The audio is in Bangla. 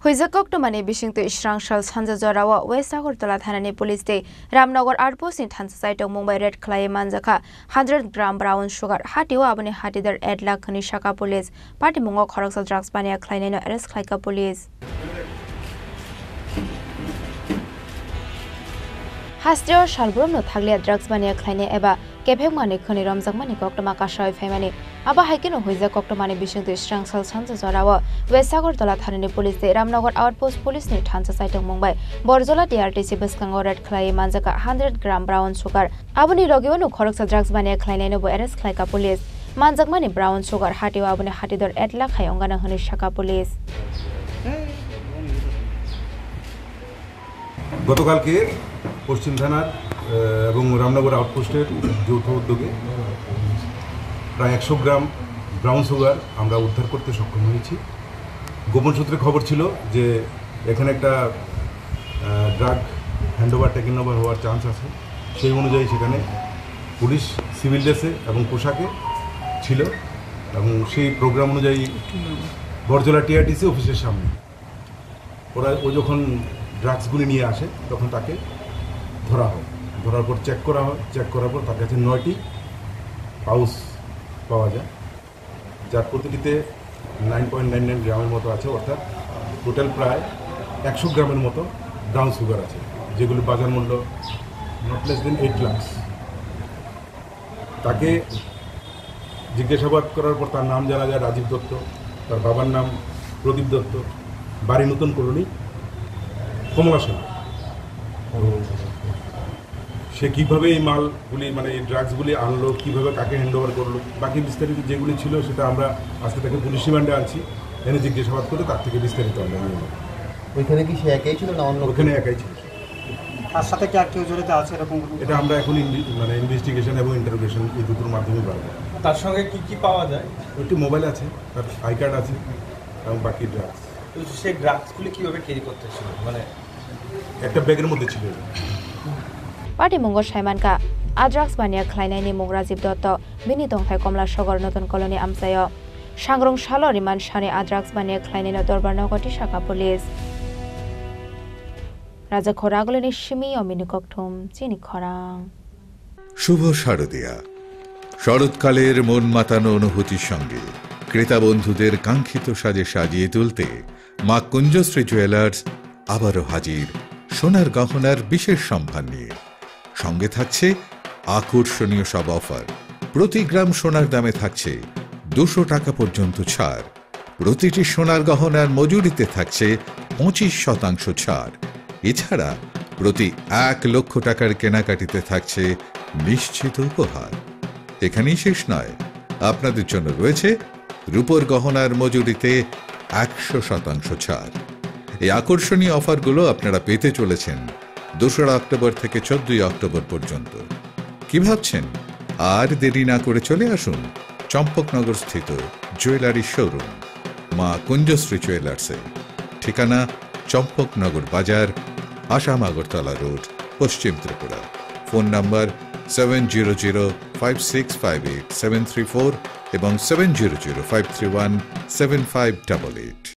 Huizakok to Mani Bishing to Israngshal Sanza Zorawa, West Agortola Thanani Police Day, Ramnagar Outpost in Tansite of Mumbai Red Clay Manzaka, 100-gram brown sugar, Hatiwa Abani Hatidar Edla Kanishaka Police, Party Mungo Koroxal Drugs Bania Kleinino Arrest Klaika Police. Hastio Shalbrum no Taglia Drugs Bania Kleine Eba, Kepemani Kuni Ramzakmani Koktama Kasha Femani, Aba Haikino Huizakok to Mani Bishing to Israngshal Sanza Zorawa, West Agortola Thanani Police Day, Ramnagar Outpost Police Ni Tansa Site of Mumbai, Borzola DRTC Buskango Red Clay Manzaka, 100-gram brown sugar, Abani Logiono Koroxa Drugs Bania Kleine Arrest Klaika Police, Manzakmani brown sugar, Hatiwa Abani Hatidor Edla Hayongana Hanishaka Police. গতকালকে পশ্চিম থানার এবং রামনগর আউটপোস্টের যৌথ উদ্যোগে প্রায় 100 গ্রাম ব্রাউন সুগার আমরা উদ্ধার করতে সক্ষম হয়েছি। গোপন সূত্রে খবর ছিল যে এখানে একটা ড্রাগ হ্যান্ডওভার টেকেন ওভার হওয়ার চান্স আছে। সেই অনুযায়ী সেখানে পুলিশ সিভিল ড্রেসে এবং পোশাকে ছিল এবং সেই প্রোগ্রাম অনুযায়ী বরজলা টিআরটিসি অফিসের সামনে ও যখন ড্রাগসগুলি নিয়ে আসে তখন তাকে ধরা হয়, ধরার পর চেক করা হয়, চেক করার পর তার কাছে 9টি পাউচ পাওয়া যায়, যার প্রতিটিতে 9.99 গ্রামের মতো আছে, অর্থাৎ টোটাল প্রায় 100 গ্রামের মতো ব্রাউন সুগার আছে, যেগুলি বাজার মূল্য নট লেস দেন 8 লাখ। তাকে জিজ্ঞাসাবাদ করার পর তার নাম জানা যায় রাজীব দত্ত, তার বাবার নাম প্রদীপ দত্ত, বাড়ি নতুন কলোনি কমলা সেন। সে কীভাবে এই মালগুলি মানে এই ড্রাগসগুলি আনলো, কীভাবে কাকে হ্যান্ডওভার করলো, বাকি বিস্তারিত যেগুলি ছিল সেটা আমরা আজকে তাকে পুলিশ রিমান্ডে আনছি, এনে জিজ্ঞাসাবাদ করে তার থেকে বিস্তারিত আমরা নিয়ে নেব। ওইখানে কি সে একাই ছিল না অন্য? ওখানে একাই ছিল। তার সাথে কি আর কেউ জড়িত আছে এরকম? এটা আমরা এখন মানে ইনভেস্টিগেশন এবং ইন্টারোগেশন এই দুটোর মাধ্যমে পাবো। তার সঙ্গে কি কি পাওয়া যায়? একটি মোবাইল আছে, তার আই কার্ড আছে এবং বাকি ড্রাগস। সেই ড্রাগসগুলি কীভাবে ক্যারি করতেছিল? মানে একটা ব্যাগের মধ্যে ছিল। Party Mungo Shaimanka, Adrugs Bania Kleine Mugrazib Dotto, Binitong Thai Komla Sugar Noton Colony Amsayo, Shangrong Shalo Riman Shani Adrugs Bania Kleine Dorbanogoti Shaka Police. Raja Koragolini Shimi or Minikoktum, Chini Korang. শুভ শারদিয়া, শরৎকালের মন মাতানো অনুভূতির সঙ্গে ক্রেতা বন্ধুদের কাঙ্ক্ষিত সাজে সাজিয়ে তুলতে মা কুঞ্জশ্রী জুয়েলার্স আবারও হাজির সোনার গহনার বিশেষ সম্ভার নিয়ে। সঙ্গে থাকছে আকর্ষণীয় সব অফার। প্রতি গ্রাম সোনার দামে থাকছে 200 টাকা পর্যন্ত ছাড়। প্রতিটি সোনার গহনার মজুরিতে থাকছে 25% ছাড়। এছাড়া প্রতি 1 লক্ষ টাকার কেনাকাটিতে থাকছে নিশ্চিত উপহার। এখানেই শেষ নয়, আপনাদের জন্য রয়েছে রূপোর গহনার মজুরিতে 100% ছাড়। এই আকর্ষণীয় অফারগুলো আপনারা পেতে চলেছেন 2 অক্টোবর থেকে 14 অক্টোবর পর্যন্ত। কি ভাবছেন? আর দেরি না করে চলে আসুন চম্পকনগর স্থিত জুয়েলারি শোরুম মা কুঞ্জশ্রী জুয়েলার্সে। ঠিকানা চম্পকনগর বাজার, আসাম আগরতলা রোড, পশ্চিম ত্রিপুরা। ফোন নাম্বার 7005658734 এবং 7005317588।